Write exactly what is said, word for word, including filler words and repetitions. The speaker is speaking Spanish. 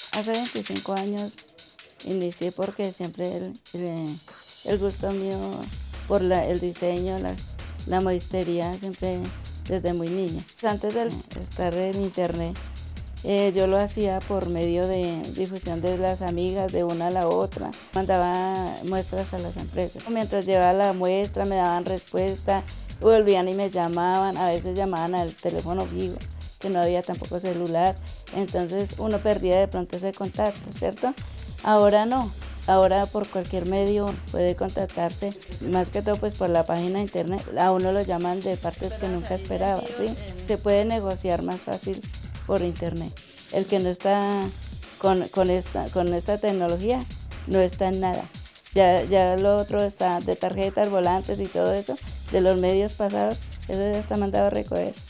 Hace veinticinco años inicié porque siempre el, el, el gusto mío por la, el diseño, la, la modistería, siempre desde muy niña. Antes de estar en internet, eh, yo lo hacía por medio de difusión de las amigas, de una a la otra. Mandaba muestras a las empresas. Mientras llevaba la muestra me daban respuesta, volvían y me llamaban, a veces llamaban al teléfono fijo, que no había tampoco celular, entonces uno perdía de pronto ese contacto, ¿cierto? Ahora no, ahora por cualquier medio puede contactarse, más que todo pues por la página de internet, a uno lo llaman de partes que nunca esperaba, ¿sí? Se puede negociar más fácil por internet. El que no está con, con, esta, con esta tecnología no está en nada. Ya, ya lo otro está de tarjetas, volantes y todo eso, de los medios pasados, eso ya está mandado a recoger.